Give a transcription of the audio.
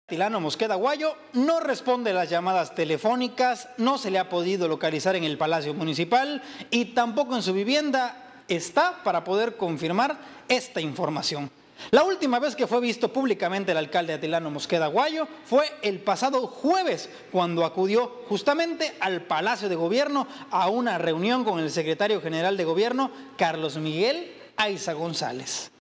Atilano Mosqueda Guayo no responde las llamadas telefónicas, no se le ha podido localizar en el Palacio Municipal y tampoco en su vivienda está para poder confirmar esta información. La última vez que fue visto públicamente el alcalde Atilano Mosqueda Guayo fue el pasado jueves, cuando acudió justamente al Palacio de Gobierno a una reunión con el secretario general de Gobierno, Carlos Miguel Aiza González.